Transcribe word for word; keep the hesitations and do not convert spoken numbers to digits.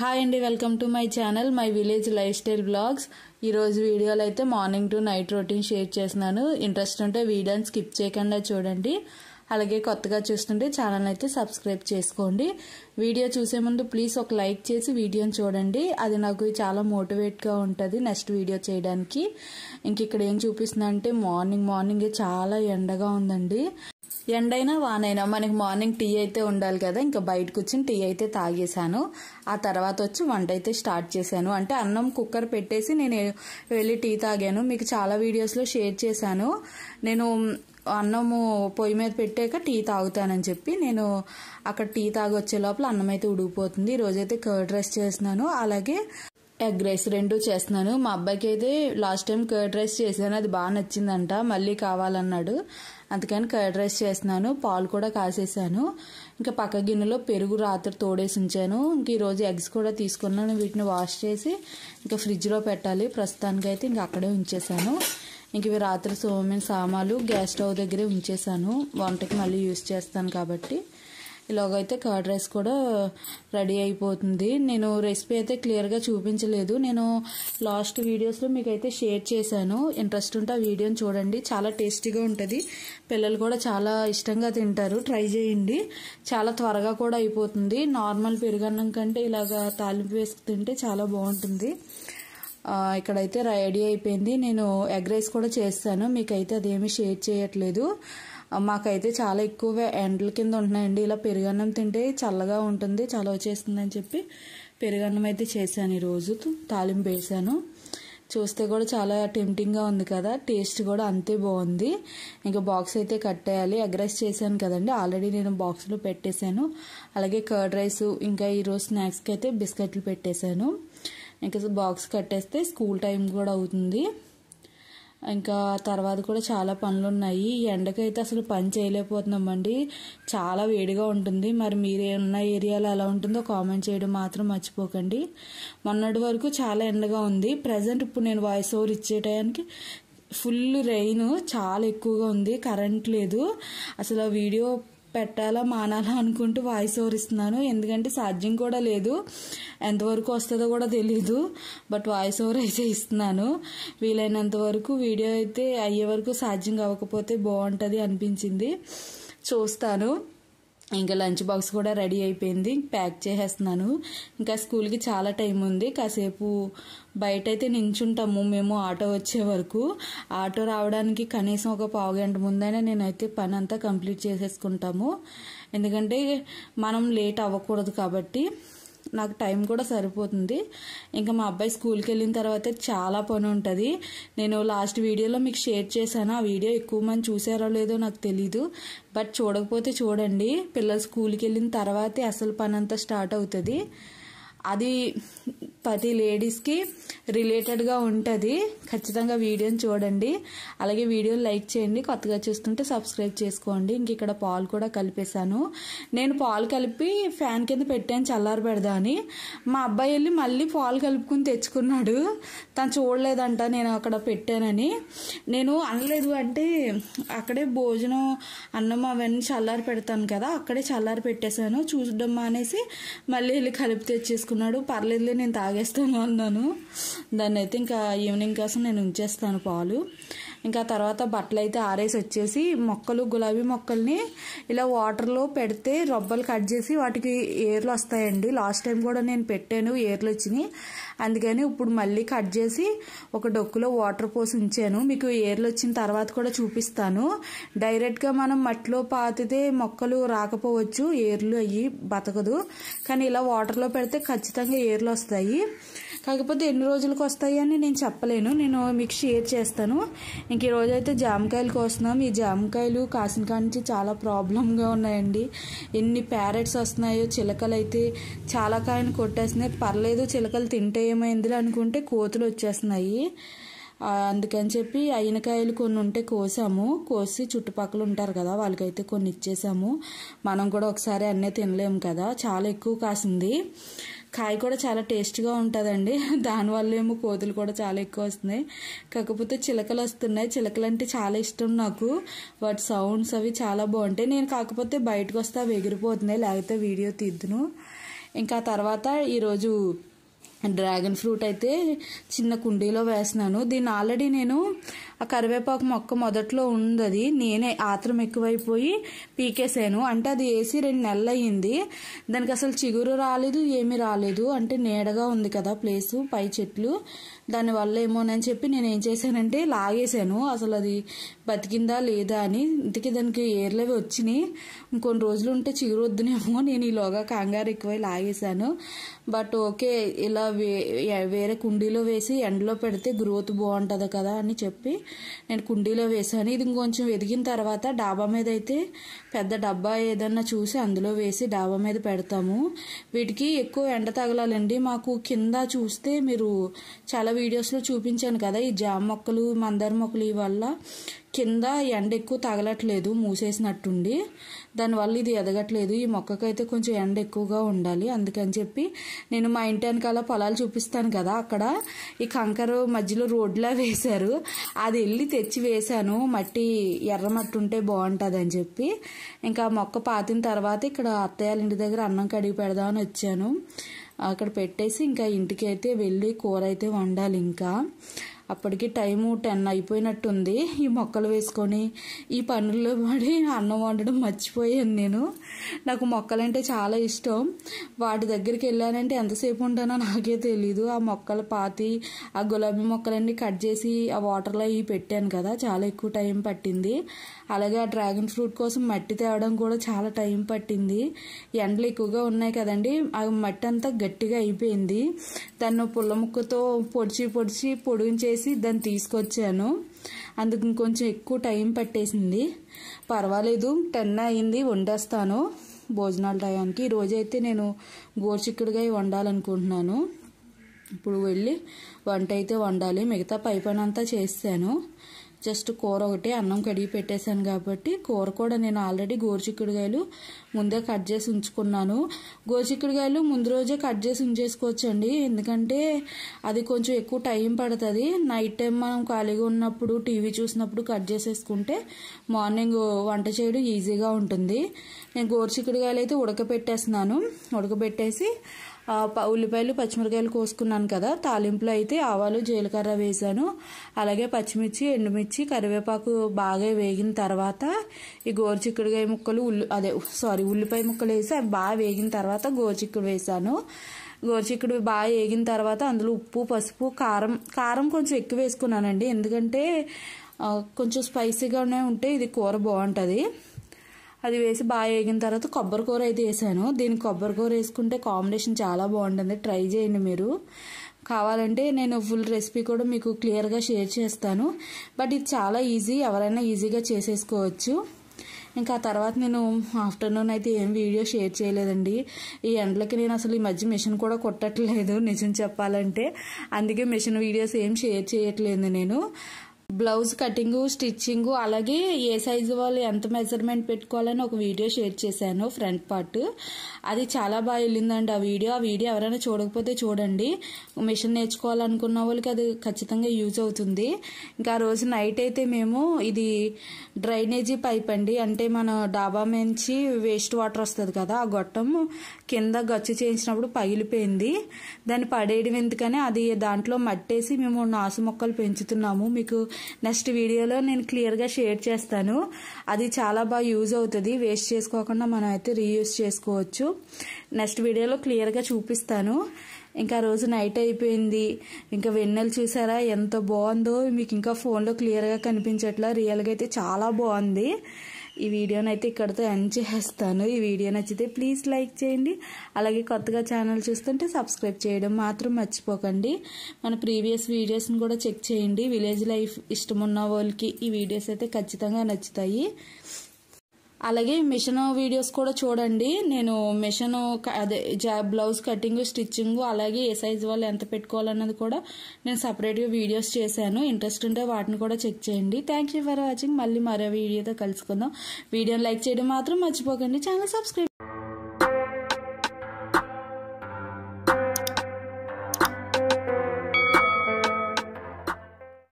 Hi అండి, welcome to my channel my village lifestyle blogs. ఈరోజు వీడియోలో అయితే morning to night routine share చేస్తున్నాను. ఇంట్రెస్ట్ ఉంటే వీడియోని స్కిప్ చేయకుండా చూడండి. అలాగే కొత్తగా చూస్తుంటే ఛానల్ అయితే సబ్స్క్రైబ్ చేసుకోండి. వీడియో చూసే ముందు ప్లీజ్ ఒక లైక్ చేసి వీడియోని చూడండి. అది నాకు చాలా మోటివేట్గా ఉంటుంది నెక్స్ట్ వీడియో చేయడానికి. ఇంక ఇక్కడ ఏం చూపిస్తున్నా అంటే మార్నింగ్ మార్నింగ్ చాలా ఎండగా ఉందండి. ఎండైనా వానైనా మనకి మార్నింగ్ టీ అయితే ఉండాలి కదా. ఇంకా బయటకు వచ్చి టీ అయితే తాగేశాను. ఆ తర్వాత వచ్చి వంట అయితే స్టార్ట్ చేశాను. అంటే అన్నం కుక్కర్ పెట్టేసి నేను వెళ్ళి టీ తాగాను. మీకు చాలా వీడియోస్లో షేర్ చేశాను. నేను అన్నము పొయ్యి మీద పెట్టాక టీ తాగుతానని చెప్పి నేను అక్కడ టీ తాగి వచ్చే లోపల అన్నం అయితే ఉడికిపోతుంది. ఈరోజైతే కర్డ్ రైస్ చేస్తున్నాను, అలాగే ఎగ్ రైస్ రెండు చేస్తున్నాను. మా అబ్బాయికి అయితే లాస్ట్ టైం కర్డ్ రైస్ చేశాను, అది బాగా నచ్చిందంట, మళ్ళీ కావాలన్నాడు. అందుకని కర్డ్ రైస్ చేస్తున్నాను. పాలు కూడా కాసేసాను. ఇంకా పక్క గిన్నెలో పెరుగు రాత్రి తోడేసి ఉంచాను. ఇంక ఈరోజు ఎగ్స్ కూడా తీసుకున్నాను. వీటిని వాష్ చేసి ఇంకా ఫ్రిడ్జ్లో పెట్టాలి. ప్రస్తుతానికి అయితే ఇంక అక్కడే ఉంచేసాను. ఇంక ఇవి రాత్రి సోమిన సామాలు గ్యాస్ స్టవ్ దగ్గరే ఉంచేసాను. వంటకి మళ్ళీ యూజ్ చేస్తాను కాబట్టి. ఇలాగైతే కర్డ్ రైస్ కూడా రెడీ అయిపోతుంది. నేను రెసిపీ అయితే క్లియర్గా చూపించలేదు. నేను లాస్ట్ వీడియోస్లో మీకు అయితే షేర్ చేశాను. ఇంట్రెస్ట్ ఉంటే ఆ వీడియోని చూడండి. చాలా టేస్టీగా ఉంటుంది. పిల్లలు కూడా చాలా ఇష్టంగా తింటారు. ట్రై చేయండి. చాలా త్వరగా కూడా అయిపోతుంది. నార్మల్ పెరుగన్నం కంటే ఇలాగా తాలింపు వేసుకు తింటే చాలా బాగుంటుంది. ఇక్కడైతే రెడీ అయిపోయింది. నేను ఎగ్ రైస్ కూడా చేస్తాను. మీకైతే అదేమీ షేర్ చేయట్లేదు. మాకైతే చాలా ఎక్కువ ఎండల కింద ఉంటున్నాయండి. ఇలా పెరుగన్నం తింటే చల్లగా ఉంటుంది, చలవ చేస్తుందని చెప్పి పెరుగన్నం అయితే చేశాను. ఈరోజు తాలింపు వేసాను. చూస్తే కూడా చాలా టెంప్టింగ్గా ఉంది కదా. టేస్ట్ కూడా అంతే బాగుంది. ఇంకా బాక్స్ అయితే కట్టేయాలి. ఎగ్ రైస్ చేశాను కదండి, ఆల్రెడీ నేను బాక్స్లో పెట్టేశాను. అలాగే కర్డ్ రైస్, ఇంకా ఈరోజు స్నాక్స్కి అయితే బిస్కెట్లు పెట్టేశాను. ఇంకా బాక్స్ కట్టేస్తే స్కూల్ టైం కూడా అవుతుంది. ఇంకా తర్వాత కూడా చాలా పనులు ఉన్నాయి. ఈ ఎండకైతే అసలు పని చేయలేకపోతున్నామండి. చాలా వేడిగా ఉంటుంది. మరి మీరు ఉన్న ఏరియాలో ఎలా ఉంటుందో కామెంట్ చేయడం మాత్రం మర్చిపోకండి. మొన్నటి వరకు చాలా ఎండగా ఉంది. ప్రజెంట్ ఇప్పుడు నేను వాయిస్ ఓవర్ ఇచ్చే టయానికి ఫుల్ రెయిన్ చాలా ఎక్కువగా ఉంది. కరెంట్ లేదు. అసలు వీడియో పెట్టాలా మానాలా అనుకుంటూ వాయిస్ ఓవర్ ఇస్తున్నాను. ఎందుకంటే ఛార్జింగ్ కూడా లేదు. ఎంతవరకు వస్తుందో కూడా తెలీదు. బట్ వాయిస్ ఓవర్ అయితే ఇస్తున్నాను. వీలైనంత వరకు వీడియో అయితే అయ్యే వరకు ఛార్జింగ్ అవ్వకపోతే బాగుంటుంది అనిపించింది. చూస్తాను. ఇంకా లంచ్ బాక్స్ కూడా రెడీ అయిపోయింది. ప్యాక్ చేసేస్తున్నాను. ఇంకా స్కూల్కి చాలా టైం ఉంది. కాసేపు బయట అయితే నించుంటాము మేము ఆటో వచ్చే వరకు. ఆటో రావడానికి కనీసం ఒక పావు గంట ముందైనా నేనైతే పని అంతా కంప్లీట్ చేసేసుకుంటాము. ఎందుకంటే మనం లేట్ అవ్వకూడదు కాబట్టి నాకు టైం కూడా సరిపోతుంది. ఇంకా మా అబ్బాయి స్కూల్కి వెళ్ళిన తర్వాత చాలా పని ఉంటుంది. నేను లాస్ట్ వీడియోలో మీకు షేర్ చేశాను. ఆ వీడియో ఎక్కువ మంది చూసారో లేదో నాకు తెలీదు. బట్ చూడకపోతే చూడండి. పిల్లలు స్కూల్కి వెళ్ళిన తర్వాతే అసలు పని అంతా స్టార్ట్ అవుతుంది. అది ప్రతి లేడీస్కి రిలేటెడ్గా ఉంటుంది. ఖచ్చితంగా వీడియోని చూడండి. అలాగే వీడియోని లైక్ చేయండి. కొత్తగా చూస్తుంటే సబ్స్క్రైబ్ చేసుకోండి. ఇంక ఇక్కడ పాలు కూడా కలిపేశాను. నేను పాలు కలిపి ఫ్యాన్ కింద పెట్టాను చల్లారి పెడదా అని. మా అబ్బాయి వెళ్ళి మళ్ళీ పాలు కలుపుకుని తెచ్చుకున్నాడు. తను చూడలేదంట నేను అక్కడ పెట్టానని. నేను అనలేదు. అంటే అక్కడే భోజనం అన్నం అవన్నీ చల్లారి పెడతాను కదా, అక్కడే చల్లారి పెట్టేశాను. చూడడం మానేసి మళ్ళీ వెళ్ళి కలిపి తెచ్చేసుకున్నాడు. పర్లేదులే నేను తాగేస్తాను అన్నాను. దాన్ని అయితే ఇంకా ఈవినింగ్ కోసం నేను ఉంచేస్తాను పాలు. ఇంకా తర్వాత బట్టలు అయితే ఆరేసి వచ్చేసి మొక్కలు గులాబీ మొక్కల్ని ఇలా వాటర్లో పెడితే రొబ్బలు కట్ చేసి వాటికి ఏర్లు వస్తాయండి. లాస్ట్ టైం కూడా నేను పెట్టాను, ఏర్లు వచ్చినాయి. అందుకని ఇప్పుడు మళ్ళీ కట్ చేసి ఒక డొక్కులో వాటర్ పోసి ఉంచాను. మీకు ఏర్లు వచ్చిన తర్వాత కూడా చూపిస్తాను. డైరెక్ట్గా మనం మట్టిలో పాతితే మొక్కలు రాకపోవచ్చు, ఏర్లు అయ్యి బతకదు. కానీ ఇలా వాటర్లో పెడితే ఖచ్చితంగా ఏర్లు వస్తాయి. కాకపోతే ఎన్ని రోజులకు వస్తాయి అని నేను చెప్పలేను. నేను మీకు షేర్ చేస్తాను. ఇంక ఈరోజు అయితే జామకాయలు కోస్తున్నాం. ఈ జామకాయలు కాసిన కానించి చాలా ప్రాబ్లంగా ఉన్నాయండి. ఎన్ని ప్యారెట్స్ వస్తున్నాయో. చిలకలు అయితే చాలా కాయను కొట్టేస్తున్నాయి. పర్లేదు చిలకలు తింటే ఏమైందిలే అనుకుంటే కోతులు వచ్చేస్తున్నాయి. అందుకని చెప్పి అయిన కాయలు కొన్ని ఉంటే కోసాము. కోసి చుట్టుపక్కల ఉంటారు కదా వాళ్ళకైతే కొన్ని ఇచ్చేసాము. మనం కూడా ఒకసారి అన్నీ తినలేము కదా. చాలా ఎక్కువ కాసింది. కాయ కూడా చాలా టేస్ట్గా ఉంటుందండి. దానివల్ల ఏమో కోతులు కూడా చాలా ఎక్కువ వస్తున్నాయి. కాకపోతే చిలకలు వస్తున్నాయి. చిలకలు అంటే చాలా ఇష్టం నాకు. వాటి సౌండ్స్ అవి చాలా బాగుంటాయి. నేను కాకపోతే బయటకు వస్తే అవి ఎగిరిపోతున్నాయి, లేకపోతే వీడియో తీద్దును. ఇంకా తర్వాత ఈరోజు డ్రాగన్ ఫ్రూట్ అయితే చిన్న కుండీలో వేస్తున్నాను. దీన్ని ఆల్రెడీ నేను ఆ కరివేపాకు మొక్క మొదట్లో ఉంది, నేనే ఆత్రం ఎక్కువైపోయి పీకేసాను. అంటే అది వేసి రెండు నెలలు అయ్యింది, దానికి అసలు చిగురు రాలేదు, ఏమీ రాలేదు. అంటే నీడగా ఉంది కదా ప్లేసు, పై చెట్లు, దానివల్ల ఏమోనని చెప్పి నేను ఏం చేశానంటే లాగేశాను, అసలు అది బతికిందా లేదా అని. ఇంతకీ దానికి ఏర్లేవి వచ్చినాయి, ఇంకొన్ని రోజులు ఉంటే చిగురు వద్దునేమో నేను ఈలోగా కంగారు ఎక్కువై లాగేశాను. బట్ ఓకే, ఇలా వే వేరే కుండీలో వేసి ఎండలో పెడితే గ్రోత్ బాగుంటుంది కదా అని చెప్పి నేను కుండీలో వేసాను. ఇది ఇంకొంచెం ఎదిగిన తర్వాత డాబా మీద అయితే పెద్ద డబ్బా ఏదన్నా చూసి అందులో వేసి డాబా మీద పెడతాము. వీటికి ఎక్కువ ఎండ తగలాలండి. మాకు కింద చూస్తే మీరు చాలా వీడియోస్లో చూపించాను కదా, ఈ జామ మొక్కలు మందార మొక్కలు వల్ల కింద ఎండ ఎక్కువ తగలట్లేదు, మూసేసినట్టుండి, దానివల్ల ఇది ఎదగట్లేదు. ఈ మొక్కకైతే కొంచెం ఎండ ఎక్కువగా ఉండాలి, అందుకని చెప్పి నేను మా ఇంటి వెనకాల పొలాలు చూపిస్తాను కదా, అక్కడ ఈ కంకర మధ్యలో రోడ్లా వేశారు, అది వెళ్ళి తెచ్చి వేశాను. మట్టి ఎర్ర మట్టి ఉంటే బాగుంటుంది అని చెప్పి. ఇంకా మొక్క పాతిన తర్వాత ఇక్కడ అత్తయ్య ఇంటి దగ్గర అన్నం కడిగి పెడదామని వచ్చాను. అక్కడ పెట్టేసి ఇంకా ఇంటికి అయితే వెళ్ళి కూర అయితే వండాలి. ఇంకా అప్పటికి టైము టెన్ అయిపోయినట్టుంది. ఈ మొక్కలు వేసుకొని ఈ పనుల్లో పడి అన్నం వండడం మర్చిపోయాను నేను. నాకు మొక్కలంటే చాలా ఇష్టం. వాటి దగ్గరికి వెళ్ళానంటే ఎంతసేపు ఉంటానో నాకే తెలీదు. ఆ మొక్కలు పాతి ఆ గులాబీ మొక్కలన్నీ కట్ చేసి ఆ వాటర్లో ఇవి పెట్టాను కదా, చాలా ఎక్కువ టైం పట్టింది. అలాగే ఆ డ్రాగన్ ఫ్రూట్ కోసం మట్టి తేవడం కూడా చాలా టైం పట్టింది. ఎండలు ఎక్కువగా ఉన్నాయి కదండి, ఆ మట్టి అంతా గట్టిగా అయిపోయింది. దాన్ని పుల్ల ముక్కతో పొడిచి పొడిచి పొడిగించేసి దాన్ని తీసుకొచ్చాను. అందుకు ఇంకొంచెం ఎక్కువ టైం పట్టేసింది. పర్వాలేదు, టెన్ అయింది, వండేస్తాను భోజనాల టయానికి. ఈరోజైతే నేను గోరుచిక్కుడుకాయ వండాలనుకుంటున్నాను. ఇప్పుడు వెళ్ళి వంట అయితే వండాలి. మిగతా పై పని అంతా చేస్తాను. జస్ట్ కూర ఒకటి అన్నం కడిగి పెట్టేశాను కాబట్టి కూర కూడా నేను ఆల్రెడీ గోరుచిక్కుడుకాయలు ముందే కట్ చేసి ఉంచుకున్నాను. గోరుచిక్కుడుకాయలు ముందు రోజే కట్ చేసి ఉంచేసుకోవచ్చండి, ఎందుకంటే అది కొంచెం ఎక్కువ టైం పడుతుంది. నైట్ టైం మనం ఖాళీగా ఉన్నప్పుడు టీవీ చూసినప్పుడు కట్ చేసేసుకుంటే మార్నింగ్ వంట చేయడం ఈజీగా ఉంటుంది. నేను గోరుచిక్కుడుకాయలు అయితే ఉడకబెట్టేస్తున్నాను. ఉడకబెట్టేసి ఉల్లిపాయలు పచ్చిమిరకాయలు కోసుకున్నాను కదా, తాలింపులో అయితే ఆవాలు జీలకర్ర వేసాను. అలాగే పచ్చిమిర్చి ఎండుమిర్చి కరివేపాకు బాగా వేగిన తర్వాత ఈ గోరుచిక్కుడుకాయ ముక్కలు ఉల్లి అదే సారీ ఉల్లిపాయ ముక్కలు వేసి అవి బాగా వేగిన తర్వాత గోరుచిక్కుడు వేసాను. గోరుచిక్కుడు బాగా వేగిన తర్వాత అందులో ఉప్పు పసుపు కారం కారం కొంచెం ఎక్కువ వేసుకున్నానండి, ఎందుకంటే కొంచెం స్పైసీగానే ఉంటే ఇది కూర బాగుంటుంది. అది వేసి బాగా వేగిన తర్వాత కొబ్బరి కూర అయితే వేసాను. దీనికి కొబ్బరి కూర వేసుకుంటే కాంబినేషన్ చాలా బాగుంటుంది, ట్రై చేయండి మీరు. కావాలంటే నేను ఫుల్ రెసిపీ కూడా మీకు క్లియర్గా షేర్ చేస్తాను. బట్ ఇది చాలా ఈజీ, ఎవరైనా ఈజీగా చేసేసుకోవచ్చు. ఇంకా తర్వాత నేను ఆఫ్టర్నూన్ అయితే ఏం వీడియో షేర్ చేయలేదండి. ఈ ఎండలకి నేను అసలు ఈ మధ్య మిషన్ కూడా కొట్టట్లేదు నిజం చెప్పాలంటే, అందుకే మిషన్ వీడియోస్ ఏం షేర్ చేయట్లేదు నేను. బ్లౌజ్ కటింగ్ స్టిచ్చింగ్ అలాగే ఏ సైజు వాళ్ళు ఎంత మెజర్మెంట్ పెట్టుకోవాలని ఒక వీడియో షేర్ చేశాను, ఫ్రంట్ పార్ట్. అది చాలా బాగా వెళ్ళిందండి ఆ వీడియో. ఆ వీడియో ఎవరైనా చూడకపోతే చూడండి. మిషన్ నేర్చుకోవాలనుకున్న వాళ్ళకి అది ఖచ్చితంగా యూజ్ అవుతుంది. ఇంకా ఆ రోజు నైట్ అయితే మేము ఇది డ్రైనేజీ పైప్ అండి, అంటే మన డాబా నుంచి వేస్ట్ వాటర్ వస్తుంది కదా, ఆ గొట్టం కింద గచ్చు చేయించినప్పుడు పగిలిపోయింది. దాన్ని పడేయడం ఎందుకని అది దాంట్లో మట్టేసి మేము నాసు మొక్కలు పెంచుతున్నాము. మీకు నెక్స్ట్ వీడియోలో నేను క్లియర్గా షేర్ చేస్తాను. అది చాలా బాగా యూజ్ అవుతుంది, వేస్ట్ చేసుకోకుండా మనం అయితే రీయూజ్ చేసుకోవచ్చు. నెక్స్ట్ వీడియోలో క్లియర్గా చూపిస్తాను. ఇంకా రోజు నైట్ అయిపోయింది. ఇంకా వెన్నెల చూసారా ఎంత బాగుందో, మీకు ఇంకా ఫోన్లో క్లియర్గా కనిపించట్లా, రియల్గా అయితే చాలా బాగుంది. ఈ వీడియోని అయితే ఇక్కడితో ఎండ్ చేస్తాను. ఈ వీడియో నచ్చితే ప్లీజ్ లైక్ చేయండి. అలాగే కొత్తగా ఛానల్ చూస్తుంటే సబ్స్క్రైబ్ చేయడం మాత్రం మర్చిపోకండి. మన ప్రీవియస్ వీడియోస్ని కూడా చెక్ చేయండి. విలేజ్ లైఫ్ ఇష్టం ఉన్న వాళ్ళకి ఈ వీడియోస్ అయితే ఖచ్చితంగా నచ్చుతాయి. అలాగే మిషన్ వీడియోస్ కూడా చూడండి. నేను మిషన్ అదే బ్లౌజ్ కటింగ్ స్టిచ్చింగ్ అలాగే ఏ సైజ్ వాళ్ళు ఎంత పెట్టుకోవాలన్నది కూడా నేను సపరేట్గా వీడియోస్ చేశాను. ఇంట్రెస్ట్ ఉంటే వాటిని కూడా చెక్ చేయండి. Thank you for watching. మళ్ళీ మరో వీడియోతో కలుసుకుందాం. వీడియోని లైక్ చేయడం మాత్రం మర్చిపోకండి. Channel subscribe